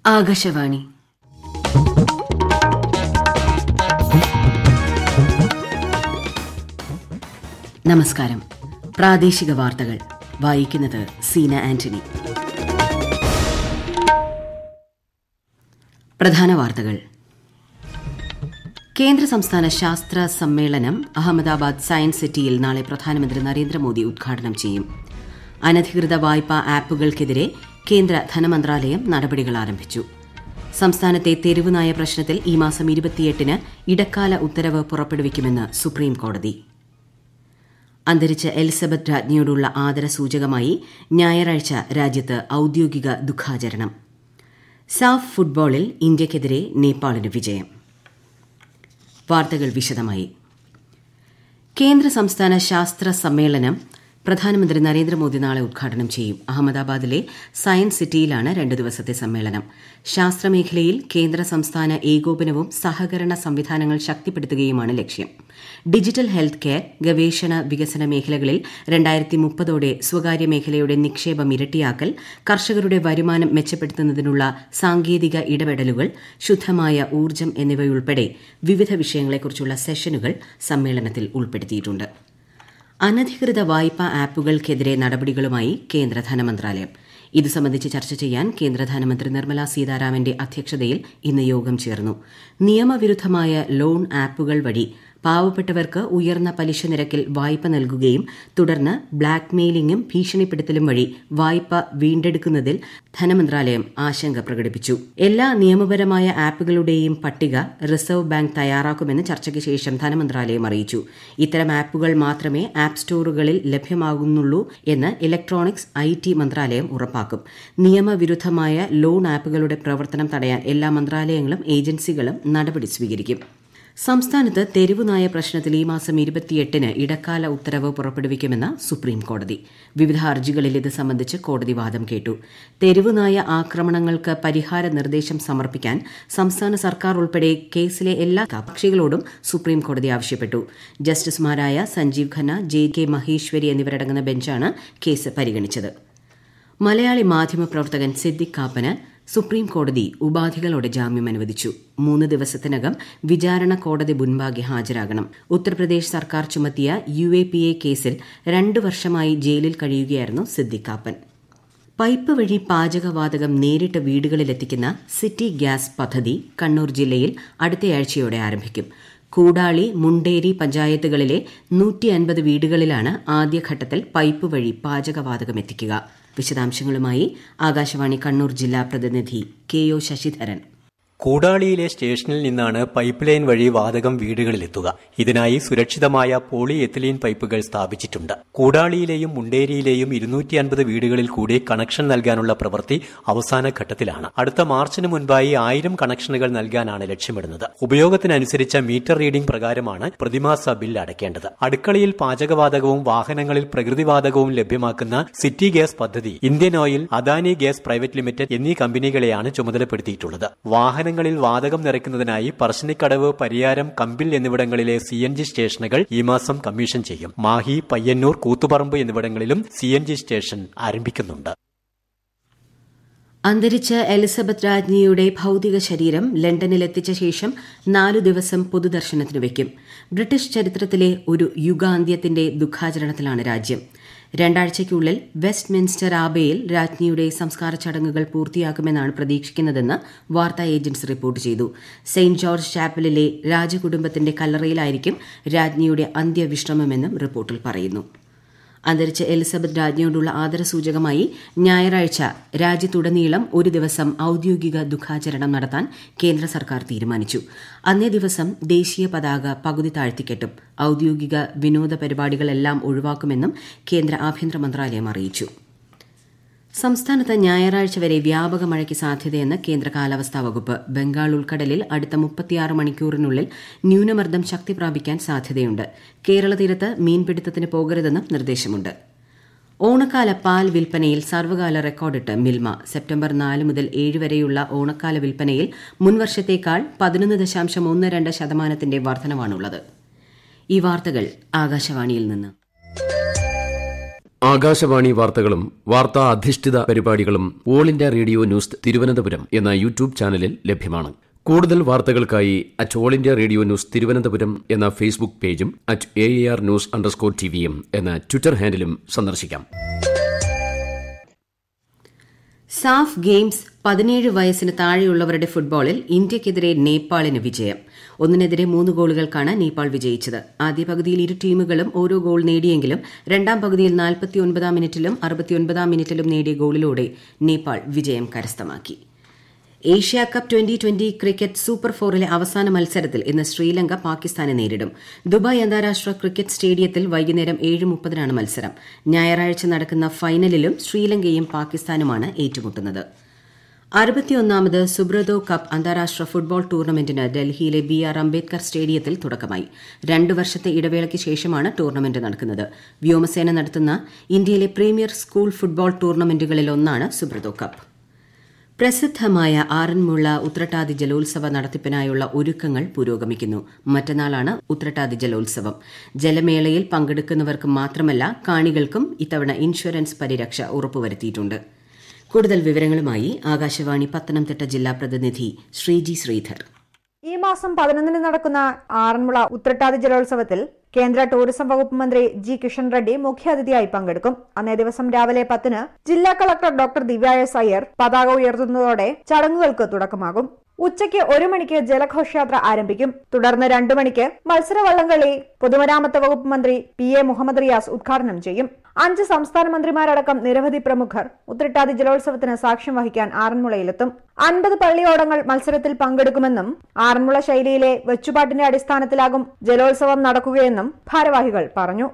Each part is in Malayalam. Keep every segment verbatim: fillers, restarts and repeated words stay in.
ആകാശവാണി. നമസ്കാരം. പ്രാദേശിക വാർത്തകൾ വായിക്കുന്നത് സീന ആന്റണി. പ്രധാന വാർത്തകൾ. കേന്ദ്ര സംസ്ഥാന ശാസ്ത്ര സമ്മേളനം അഹമ്മദാബാദ് സയൻസ് സിറ്റിയിൽ നാളെ പ്രധാനമന്ത്രി നരേന്ദ്രമോദി ഉദ്ഘാടനം ചെയ്യും. അനധികൃത വായ്പാ ആപ്പുകൾക്കെതിരെ കേന്ദ്ര ധനമന്ത്രാലയം നടപടികൾ ആരംഭിച്ചു. സംസ്ഥാനത്തെ തെരുവുനായ പ്രശ്നത്തിൽ ഈ മാസം ഇരുപത്തിയെട്ടിന് ഇടക്കാല ഉത്തരവ് പുറപ്പെടുവിക്കുമെന്ന് സുപ്രീം കോടതി. അന്തരിച്ച എലിസബത്ത് രാജ്ഞിയോടുള്ള ആദരസൂചകമായി ഞായറാഴ്ച രാജ്യത്ത് ഔദ്യോഗിക ദുഃഖാചരണം. സാഫ് ഫുട്ബോളിൽ ഇന്ത്യയ്ക്കെതിരെ നേപ്പാളിന് വിജയം. വാർത്തകൾ വിശദമായി. കേന്ദ്ര സംസ്ഥാന ശാസ്ത്ര സമ്മേളനം പ്രധാനമന്ത്രി നരേന്ദ്രമോദി നാളെ ഉദ്ഘാടനം ചെയ്യും. അഹമ്മദാബാദിലെ സയൻസ് സിറ്റിയിലാണ് രണ്ട് ദിവസത്തെ സമ്മേളനം. ശാസ്ത്രമേഖലയിൽ കേന്ദ്ര സംസ്ഥാന ഏകോപനവും സഹകരണ സംവിധാനങ്ങൾ ശക്തിപ്പെടുത്തുകയുമാണ് ലക്ഷ്യം. ഡിജിറ്റൽ ഹെൽത്ത് കെയർ, ഗവേഷണ വികസന മേഖലകളിൽ രണ്ടായിരത്തി മുപ്പതോടെ സ്വകാര്യ മേഖലയുടെ നിക്ഷേപം ഇരട്ടിയാക്കൽ, കർഷകരുടെ വരുമാനം മെച്ചപ്പെടുത്തുന്നതിനുള്ള സാങ്കേതിക ഇടപെടലുകൾ, ശുദ്ധമായ ഊർജ്ജം എന്നിവയുൾപ്പെടെ വിവിധ വിഷയങ്ങളെക്കുറിച്ചുള്ള സെഷനുകൾ സമ്മേളനത്തിൽ ഉൾപ്പെടുത്തിയിട്ടുണ്ട്. അനധികൃത വായ്പാ ആപ്പുകൾക്കെതിരെ നടപടികളുമായി കേന്ദ്ര ധനമന്ത്രാലയം. ഇതു സംബന്ധിച്ച് ചർച്ച ചെയ്യാൻ കേന്ദ്ര ധനമന്ത്രി നിർമ്മല സീതാരാമന്റെ അധ്യക്ഷതയിൽ ഇന്ന് യോഗം ചേർന്നു. നിയമവിരുദ്ധമായ ലോൺ ആപ്പുകൾ വഴി പാവപ്പെട്ടവർക്ക് ഉയർന്ന പലിശ നിരക്കിൽ വായ്പ നൽകുകയും തുടർന്ന് ബ്ലാക്ക് മെയിലിംഗും ഭീഷണിപ്പെടുത്തലും വഴി വായ്പ വീണ്ടെടുക്കുന്നതിൽ ധനമന്ത്രാലയം ആശങ്ക പ്രകടിപ്പിച്ചു. എല്ലാ നിയമപരമായ ആപ്പുകളുടെയും പട്ടിക റിസർവ് ബാങ്ക് തയ്യാറാക്കുമെന്ന് ചർച്ചയ്ക്ക് ശേഷം ധനമന്ത്രാലയം അറിയിച്ചു. ഇത്തരം ആപ്പുകൾ മാത്രമേ ആപ്പ് സ്റ്റോറുകളിൽ ലഭ്യമാകുന്നുള്ളൂ എന്ന് ഇലക്ട്രോണിക്സ് ഐ ടി മന്ത്രാലയം ഉറപ്പാക്കും. നിയമവിരുദ്ധമായ ലോൺ ആപ്പുകളുടെ പ്രവർത്തനം തടയാൻ എല്ലാ മന്ത്രാലയങ്ങളും ഏജൻസികളും നടപടി സ്വീകരിക്കും. സംസ്ഥാനത്ത് തെരുവുനായ പ്രശ്നത്തിൽ ഈ മാസം ഇരുപത്തിയെട്ടിന് ഇടക്കാല ഉത്തരവ് പുറപ്പെടുവിക്കുമെന്ന് സുപ്രീം കോടതി. വിവിധ ഹർജികളിൽ ഇത് സംബന്ധിച്ച് കോടതി വാദം കേട്ടു. തെരുവുനായ ആക്രമണങ്ങൾക്ക് പരിഹാര നിർദ്ദേശം സമർപ്പിക്കാൻ സംസ്ഥാന സർക്കാർ ഉൾപ്പെടെ കേസിലെ എല്ലാ കക്ഷികളോടും സുപ്രീം കോടതി ആവശ്യപ്പെട്ടു. ജസ്റ്റിസുമാരായ സഞ്ജീവ് ഖന്ന, ജെ കെ മഹേശ്വരി എന്നിവരടങ്ങുന്ന ബെഞ്ചാണ് കേസ് പരിഗണിച്ചത്. മലയാളി മാധ്യമപ്രവർത്തകൻ സിദ്ദിഖ് കാപ്പന് സുപ്രീം കോടതി ഉപാധികളോടെ ജാമ്യം അനുവദിച്ചു. മൂന്ന് ദിവസത്തിനകം വിചാരണ കോടതി മുൻപാകെ ഹാജരാകണം. ഉത്തർപ്രദേശ് സർക്കാർ ചുമത്തിയ യു എ പി എ കേസിൽ രണ്ടു വർഷമായി ജയിലിൽ കഴിയുകയായിരുന്നു സിദ്ദിഖ് കാപ്പൻ. പൈപ്പ് വഴി പാചകവാതകം നേരിട്ട് വീടുകളിലെത്തിക്കുന്ന സിറ്റി ഗ്യാസ് പദ്ധതി കണ്ണൂർ ജില്ലയിൽ അടുത്തയാഴ്ചയോടെ ആരംഭിക്കും. കൂടാളി, മുണ്ടേരി പഞ്ചായത്തുകളിലെ നൂറ്റി അൻപത് വീടുകളിലാണ് ആദ്യഘട്ടത്തിൽ പൈപ്പ് വഴി പാചകവാതകം എത്തിക്കുക. വിശദാംശങ്ങളുമായി ആകാശവാണി കണ്ണൂർ ജില്ലാ പ്രതിനിധി കെ ഒ ശശിധരൻ. കൂടാളിയിലെ സ്റ്റേഷനിൽ നിന്നാണ് പൈപ്പ് ലൈൻ വഴി വാതകം വീടുകളിലെത്തുക. ഇതിനായി സുരക്ഷിതമായ പോളി എത്തിലീൻ പൈപ്പുകൾ സ്ഥാപിച്ചിട്ടുണ്ട്. കൂടാളിയിലെയും മുണ്ടേരിയിലെയും ഇരുന്നൂറ്റി അൻപത് വീടുകളിൽ കൂടി കണക്ഷൻ നൽകാനുള്ള പ്രവൃത്തി അവസാന ഘട്ടത്തിലാണ്. അടുത്ത മാർച്ചിന് മുൻപായി ആയിരം കണക്ഷനുകൾ നൽകാനാണ് ലക്ഷ്യമിടുന്നത്. ഉപയോഗത്തിനനുസരിച്ച മീറ്റർ റീഡിംഗ് പ്രകാരമാണ് പ്രതിമാസ ബിൽ അടയ്ക്കേണ്ടത്. അടുക്കളയിൽ പാചകവാതകവും വാഹനങ്ങളിൽ പ്രകൃതിവാതകവും ലഭ്യമാക്കുന്ന സിറ്റി ഗ്യാസ് പദ്ധതി Indian oil, Adani gas private limited എന്നീ കമ്പനികളെയാണ് ചുമതലപ്പെടുത്തിയിട്ടുള്ളത്. വാഹന ങ്ങളിൽ വാതകം നിറയ്ക്കുന്നതിനായി പറശ്ശിനിക്കടവ്, പരിയാരം, കമ്പിൽ എന്നിവിടങ്ങളിലെ സി എൻ ജി സ്റ്റേഷനുകൾ ഈ മാസം കമ്മീഷൻ ചെയ്യും. മാഹി, പയ്യന്നൂർ, കൂത്തുപറമ്പ് എന്നിവിടങ്ങളിലും സി എൻ ജി സ്റ്റേഷൻ ആരംഭിക്കുന്നുണ്ട്. അന്തരിച്ച എലിസബത്ത് രാജ്ഞിയുടെ ഭൌതിക ശരീരം ലണ്ടനിലെത്തിച്ച ശേഷം നാലു ദിവസം പൊതുദർശനത്തിന് വയ്ക്കും. ബ്രിട്ടീഷ് ചരിത്രത്തിലെ ഒരു യുഗാന്ത്യത്തിന്റെ ദുഃഖാചരണത്തിലാണ് രാജ്യം. രണ്ടാഴ്ചയ്ക്കുള്ളിൽ വെസ്റ്റ് മിൻസ്റ്റർ ആബയിൽ രാജ്ഞിയുടെ സംസ്കാര ചടങ്ങുകൾ പൂർത്തിയാക്കുമെന്നാണ് പ്രതീക്ഷിക്കുന്നതെന്ന് വാർത്താ ഏജൻസി റിപ്പോർട്ട് ചെയ്തു. സെന്റ് ജോർജ് ചാപ്പലിലെ രാജകുടുംബത്തിന്റെ കല്ലറയിലായിരിക്കും രാജ്ഞിയുടെ അന്ത്യവിശ്രമമെന്നും റിപ്പോർട്ടിൽ പറയുന്നു. അന്തരിച്ച എലിസബത്ത് രാജ്ഞിയോടുള്ള ആദരസൂചകമായി ഞായറാഴ്ച രാജ്യത്തുടനീളം ഒരു ദിവസം ഔദ്യോഗിക ദുഃഖാചരണം നടത്താൻ കേന്ദ്ര സർക്കാർ തീരുമാനിച്ചു. അന്നേ ദിവസം ദേശീയ പതാക പകുതി താഴ്ത്തിക്കെട്ടും. ഔദ്യോഗിക വിനോദ പരിപാടികളെല്ലാം ഒഴിവാക്കുമെന്നും കേന്ദ്ര ആഭ്യന്തര മന്ത്രാലയം അറിയിച്ചു. സംസ്ഥാനത്ത് ഞായറാഴ്ച വരെ വ്യാപക മഴയ്ക്ക് സാധ്യതയെന്ന് കേന്ദ്ര കാലാവസ്ഥാ വകുപ്പ്. ബംഗാൾ ഉൾക്കടലിൽ അടുത്ത മുപ്പത്തിയാറ് മണിക്കൂറിനുള്ളിൽ ന്യൂനമർദ്ദം ശക്തി പ്രാപിക്കാൻ സാധ്യതയുണ്ട്. കേരള തീരത്ത് മീൻപിടുത്തത്തിന് പോകരുതെന്നും നിർദ്ദേശമുണ്ട്. ഓണക്കാല പാൽ വിൽപ്പനയിൽ സർവ്വകാല റെക്കോർഡിട്ട് മിൽമ. സെപ്റ്റംബർ നാല് മുതൽ ഏഴ് വരെയുള്ള ഓണക്കാല വിൽപ്പനയിൽ മുൻവർഷത്തേക്കാൾ പതിനൊന്ന് ദശാംശം ഒന്ന് രണ്ട് ശതമാനത്തിന്റെ വർധനവാണുള്ളത്. ഈ വാർത്തകൾ ആകാശവാണിയിൽ നിന്ന്. ആകാശവാണി വാർത്തകളും വാർത്താ അധിഷ്ഠിത പരിപാടികളും all India radio news Thiruvananthapuram എന്ന യൂട്യൂബ് ചാനലിൽ ലഭ്യമാണ്. കൂടുതൽ വാർത്തകൾക്കായി at all India radio news Thiruvananthapuram എന്ന ഫേസ്ബുക്ക് പേജും at A R news underscore ടിവിയും എന്ന ട്വിറ്റർ ഹാൻഡിലും സന്ദർശിക്കാം. സാഫ് ഗെയിംസ് പതിനേഴ് വയസ്സിന് താഴെയുള്ളവരുടെ ഫുട്ബോളിൽ ഇന്ത്യയ്ക്കെതിരെ നേപ്പാളിന് വിജയം. ഒന്നിനെതിരെ മൂന്ന് ഗോളുകൾക്കാണ് നേപ്പാൾ വിജയിച്ചത്. ആദ്യ പകുതിയിൽ ഇരു ടീമുകളും ഓരോ ഗോൾ നേടിയെങ്കിലും രണ്ടാം പകുതിയിൽ നാൽപ്പത്തിയൊൻപതാം മിനിറ്റിലും അറുപത്തിയൊൻപതാം മിനിറ്റിലും നേടിയ ഗോളിലൂടെ നേപ്പാൾ വിജയം കരസ്ഥമാക്കി. Asia cup twenty twenty cricket super ഫോറിലെ അവസാന മത്സരത്തിൽ ഇന്ന് ശ്രീലങ്ക പാകിസ്ഥാനെ നേരിടും. ദുബായ് അന്താരാഷ്ട്ര ക്രിക്കറ്റ് സ്റ്റേഡിയത്തിൽ വൈകുന്നേരം ഏഴ് മുപ്പതിനാണ് മത്സരം. ഞായറാഴ്ച നടക്കുന്ന ഫൈനലിലും ശ്രീലങ്കയും പാകിസ്ഥാനുമാണ് ഏറ്റുമുട്ടുന്നത്. അറുപത്തിയൊന്നാമത് സുബ്രതോ കപ്പ് അന്താരാഷ്ട്ര ഫുട്ബോൾ ടൂർണമെന്റിന് ഡൽഹിയിലെ ബി ആർ അംബേദ്കർ സ്റ്റേഡിയത്തിൽ തുടക്കമായി. രണ്ടു വർഷത്തെ ഇടവേളയ്ക്ക് ശേഷമാണ് ടൂർണമെന്റ് നടക്കുന്നത്. വ്യോമസേന നടത്തുന്ന ഇന്ത്യയിലെ പ്രീമിയർ സ്കൂൾ ഫുട്ബോൾ ടൂർണമെന്റുകളിലൊന്നാണ് സുബ്രതോ കപ്പ്. പ്രസിദ്ധമായ ആറന്മുള ഉത്രട്ടാതി ജലോത്സവ നടത്തിപ്പിനായുള്ള ഒരുക്കങ്ങൾ പുരോഗമിക്കുന്നു. മറ്റന്നാളാണ് ഉത്രട്ടാതി ജലോത്സവം. ജലമേളയിൽ പങ്കെടുക്കുന്നവർക്ക് മാത്രമല്ല കാണികൾക്കും ഇത്തവണ ഇൻഷുറൻസ് പരിരക്ഷ ഉറപ്പുവരുത്തിയിട്ടുണ്ട്. കൂടുതൽ വിവരങ്ങളുമായി ആകാശവാണി പത്തനംതിട്ട ജില്ലാ പ്രതിനിധി ശ്രീജി ശ്രീധർ. ഈ മാസം പതിനൊന്നിന് നടക്കുന്ന ആറന്മുള ഉത്രട്ടാതി ജലോത്സവത്തിൽ കേന്ദ്ര ടൂറിസം വകുപ്പ് മന്ത്രി ജി കിഷൻ റെഡ്ഡി മുഖ്യാതിഥിയായി പങ്കെടുക്കും. അന്നേ ദിവസം രാവിലെ പത്തിന് ജില്ലാ collector doctor Divya S Iyer പതാക ഉയർത്തുന്നതോടെ ചടങ്ങുകൾക്ക് തുടക്കമാകും. ഉച്ചയ്ക്ക് ഒരു മണിക്ക് ജലഘോഷയാത്ര ആരംഭിക്കും. തുടർന്ന് രണ്ടു മണിക്ക് മത്സരവള്ളംകളി പൊതുമരാമത്ത് വകുപ്പ് മന്ത്രി പി എ മുഹമ്മദ് റിയാസ് ഉദ്ഘാടനം ചെയ്യും. അഞ്ച് സംസ്ഥാന മന്ത്രിമാരടക്കം നിരവധി പ്രമുഖർ ഉത്രട്ടാതി ജലോത്സവത്തിന് സാക്ഷ്യം വഹിക്കാൻ ആറന്മുളയിലെത്തും. അൻപത് പള്ളിയോടങ്ങൾ മത്സരത്തിൽ പങ്കെടുക്കുമെന്നും ആറന്മുള ശൈലിയിലെ വെച്ചുപാട്ടിന്റെ അടിസ്ഥാനത്തിലാകും ജലോത്സവം നടക്കുകയെന്നും ഭാരവാഹികൾ പറഞ്ഞു.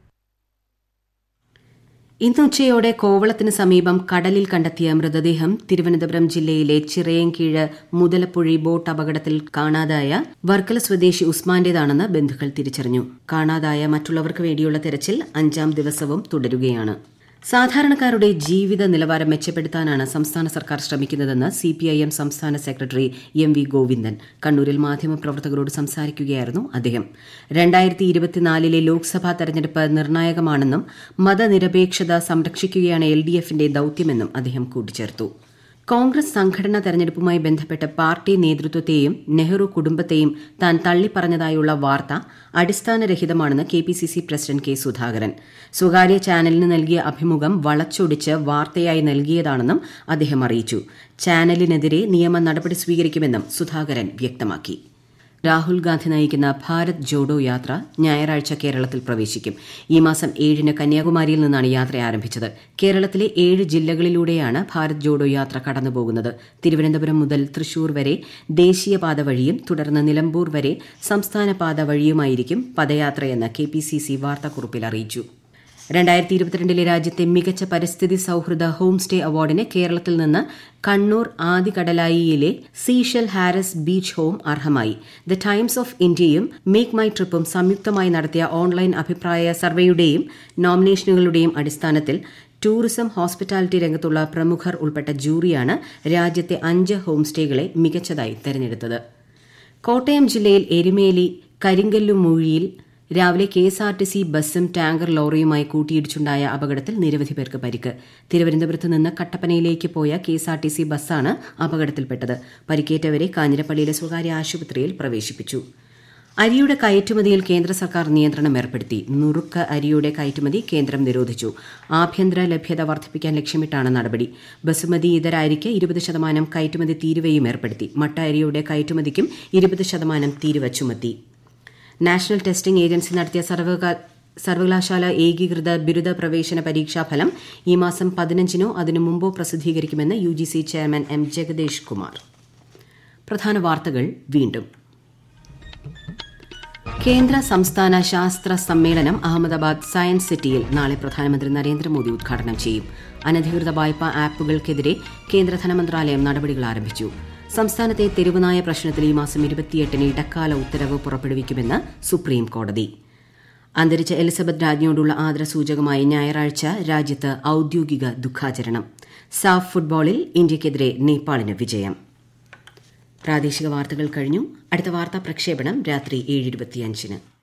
ഇന്ന് ഉച്ചയോടെ കോവളത്തിന് സമീപം കടലിൽ കണ്ടെത്തിയ മൃതദേഹം തിരുവനന്തപുരം ജില്ലയിലെ ചിറയൻകീഴ് മുതലപ്പുഴി ബോട്ട് അപകടത്തിൽ കാണാതായ വർക്കല സ്വദേശി ഉസ്മാന്റേതാണെന്ന് ബന്ധുക്കൾ തിരിച്ചറിഞ്ഞു. കാണാതായ മറ്റുള്ളവർക്ക് വേണ്ടിയുള്ള തെരച്ചിൽ അഞ്ചാം ദിവസവും തുടരുകയാണ്. സാധാരണക്കാരുടെ ജീവിത നിലവാരം മെച്ചപ്പെടുത്താനാണ് സംസ്ഥാന സർക്കാർ ശ്രമിക്കുന്നതെന്ന് സിപിഐഎം സംസ്ഥാന സെക്രട്ടറി എം വി ഗോവിന്ദൻ കണ്ണൂരിൽ മാധ്യമപ്രവർത്തകരോട് സംസാരിക്കുകയായിരുന്നു അദ്ദേഹം. രണ്ടായിരത്തി ഇരുപത്തിനാലിലെ ലോക്സഭാ തെരഞ്ഞെടുപ്പ് നിർണായകമാണെന്നും മതനിരപേക്ഷത സംരക്ഷിക്കുകയാണ് എൽ ഡി എഫിന്റെ ദൌത്യമെന്നും അദ്ദേഹം കൂട്ടിച്ചേർത്തു. കോൺഗ്രസ് സംഘടനാ തെരഞ്ഞെടുപ്പുമായി ബന്ധപ്പെട്ട് പാർട്ടി നേതൃത്വത്തെയും നെഹ്റു കുടുംബത്തെയും താൻ തള്ളിപ്പറഞ്ഞതായുള്ള വാർത്ത അടിസ്ഥാനരഹിതമാണെന്ന് K P C C president K Sudhakaran. സ്വകാര്യ ചാനലിന് നൽകിയ അഭിമുഖം വളച്ചൊടിച്ച് വാർത്തയായി നൽകിയതാണെന്നും അദ്ദേഹം അറിയിച്ചു. ചാനലിനെതിരെ നിയമ നടപടി സ്വീകരിക്കുമെന്നും സുധാകരൻ വ്യക്തമാക്കി. രാഹുൽ ഗാന്ധി നയിക്കുന്ന ഭാരത് ജോഡോ യാത്ര ഞായറാഴ്ച കേരളത്തിൽ പ്രവേശിക്കും. ഈ മാസം ഏഴിന് കന്യാകുമാരിയിൽ നിന്നാണ് യാത്ര ആരംഭിച്ചത്. കേരളത്തിലെ ഏഴ് ജില്ലകളിലൂടെയാണ് ഭാരത് ജോഡോ യാത്ര കടന്നുപോകുന്നത്. തിരുവനന്തപുരം മുതൽ തൃശൂർ വരെ ദേശീയപാത വഴിയും തുടർന്ന് നിലമ്പൂർ വരെ സംസ്ഥാന പാത വഴിയുമായിരിക്കും പദയാത്രയെന്ന് കെ പി സി സി വാർത്താക്കുറിപ്പിൽ അറിയിച്ചു. രണ്ടായിരത്തി ഇരുപത്തിരണ്ടിലെ രാജ്യത്തെ മികച്ച പരിസ്ഥിതി സൌഹൃദ ഹോം സ്റ്റേ അവാർഡിന് കേരളത്തിൽ നിന്ന് കണ്ണൂർ ആദികടലായിയിലെ സീഷൽ ഹാരിസ് ബീച്ച് ഹോം അർഹമായി. ദ ടൈംസ് ഓഫ് ഇന്ത്യയും മേക്ക് മൈ ട്രിപ്പും സംയുക്തമായി നടത്തിയ ഓൺലൈൻ അഭിപ്രായ സർവേയുടെയും നോമിനേഷനുകളുടെയും അടിസ്ഥാനത്തിൽ ടൂറിസം ഹോസ്പിറ്റാലിറ്റി രംഗത്തുള്ള പ്രമുഖർ ഉൾപ്പെട്ട ജൂറിയാണ് രാജ്യത്തെ അഞ്ച് ഹോം സ്റ്റേകളെ മികച്ചതായി തെരഞ്ഞെടുത്തത്. കോട്ടയം ജില്ലയിൽ എരുമേലി കരിങ്കല്ലുമൂഴിയിൽ രാവിലെ K S R T C ബസ്സും ടാങ്കർ ലോറിയുമായി കൂട്ടിയിടിച്ചുണ്ടായ അപകടത്തിൽ നിരവധി പേർക്ക് പരിക്ക്. തിരുവനന്തപുരത്ത് നിന്ന് കട്ടപ്പനയിലേക്ക് പോയ K S R T C ബസ്സാണ് അപകടത്തിൽപ്പെട്ടത്. പരിക്കേറ്റവരെ കാഞ്ഞിരപ്പള്ളിയിലെ സ്വകാര്യ ആശുപത്രിയിൽ പ്രവേശിപ്പിച്ചു. അരിയുടെ കയറ്റുമതിയിൽ കേന്ദ്ര സർക്കാർ നിയന്ത്രണം ഏർപ്പെടുത്തി. നുറുക്ക് അരിയുടെ കയറ്റുമതി കേന്ദ്രം നിരോധിച്ചു. ആഭ്യന്തര ലഭ്യത വർദ്ധിപ്പിക്കാൻ ലക്ഷ്യമിട്ടാണ് നടപടി. ബസുമതി ഇതര അരിക്ക് ഇരുപത് ശതമാനം കയറ്റുമതി തീരുവയും ഏർപ്പെടുത്തി. മട്ട അരിയുടെ കയറ്റുമതിക്കും ഇരുപത് ശതമാനം തീരുവ ചുമത്തി. നാഷണൽ ടെസ്റ്റിംഗ് ഏജൻസി നടത്തിയ സർവകലാശാല ഏകീകൃത ബിരുദ പ്രവേശന പരീക്ഷാഫലം ഈ മാസം പതിനഞ്ചിനോ അതിനു മുമ്പോ പ്രസിദ്ധീകരിക്കുമെന്ന് U G C chairman M Jagadesh Kumar. പ്രധാന വാർത്തകൾ വീണ്ടും. കേന്ദ്ര സംസ്ഥാന ശാസ്ത്ര സമ്മേളനം അഹമ്മദാബാദ് സയൻസ് സിറ്റിയിൽ നാളെ പ്രധാനമന്ത്രി നരേന്ദ്രമോദി ഉദ്ഘാടനം ചെയ്യും. അനധികൃത വായ്പാ ആപ്പുകൾക്കെതിരെ കേന്ദ്ര ധനമന്ത്രാലയം നടപടികൾ ആരംഭിച്ചു. സംസ്ഥാനത്തെ തെരുവുനായ പ്രശ്നത്തിൽ ഈ മാസം ഇരുപത്തിയെട്ടിന് ഇടക്കാല ഉത്തരവ് പുറപ്പെടുവിക്കുമെന്ന് സുപ്രീം കോടതി. അന്തരിച്ച എലിസബത്ത് രാജ്ഞിയോടുള്ള ആദരസൂചകമായി ഞായറാഴ്ച രാജ്യത്ത് ഔദ്യോഗിക ദുഃഖാചരണം. സാഫ് ഫുട്ബോളിൽ ഇന്ത്യയ്ക്കെതിരെ നേപ്പാളിന് വിജയം. പ്രാദേശിക വാർത്തകൾ കഴിഞ്ഞു. അടുത്ത വാർത്താ പ്രക്ഷേപണം രാത്രി ഏഴ് ഇരുപത്തിയഞ്ചിന്.